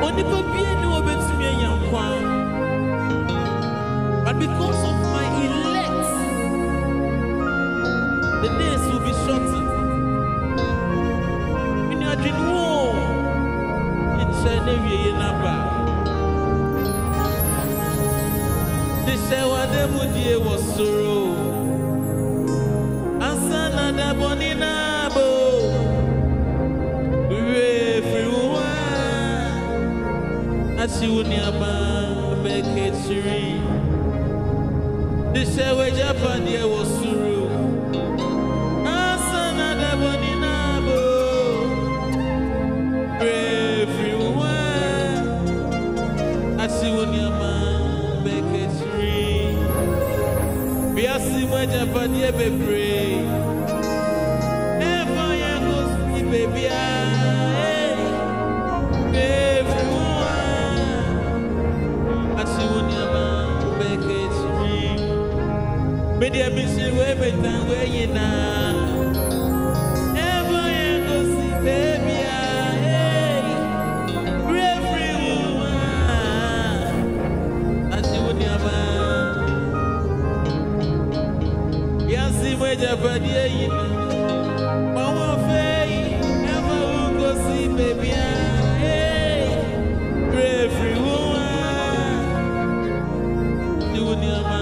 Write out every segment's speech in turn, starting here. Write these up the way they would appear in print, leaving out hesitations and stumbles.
But because of my elect, the days will be shortened. In your dream, it's a new number. The shower them would be was sorrow. And son of the Boninabo. As you near my vacation, the shower Japan was through. As another one in Abo, everyone. As you near my vacation, we are seeing my Japan, baby. Never young, baby. Media mission where we can where you now. Ever you go see baby, hey, everyone. As you would never. Yes, see where your body is. Mama Faye, ever you go see baby, hey, everyone. You would never.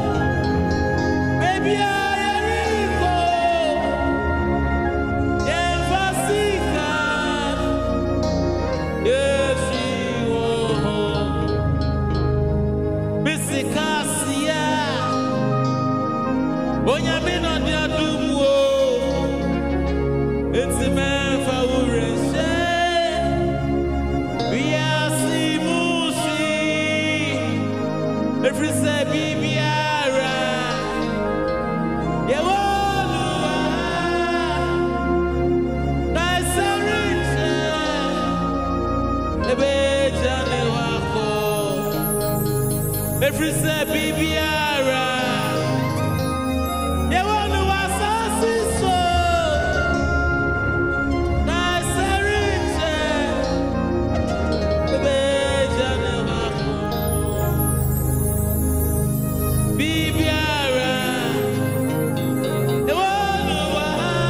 Yeah. Every say bibiara. Yewolua. Nice rich. Ebe jane wako. Every say bibiara. Yewolua sasiso. Nice rich. Ebe jane wako. Bibiara. Yewolua.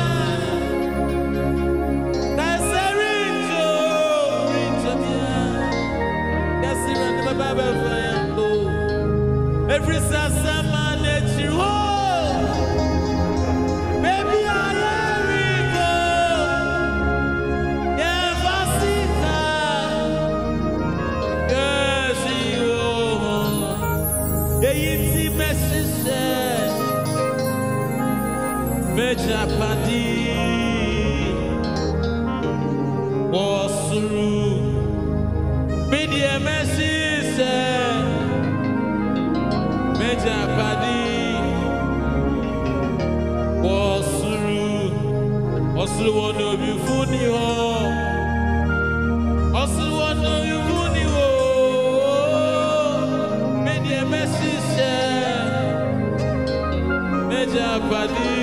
Nice rich. Rich. Yes, run the Bible for you. Every sasama nature, baby, I am Rico. Yeah, Vasika. Yeah, she yeah, it's message. Meja Padi was through. Media message. Meja Padi was through. One of you funny ho. One of you funny ho. Media message. Meja Padi.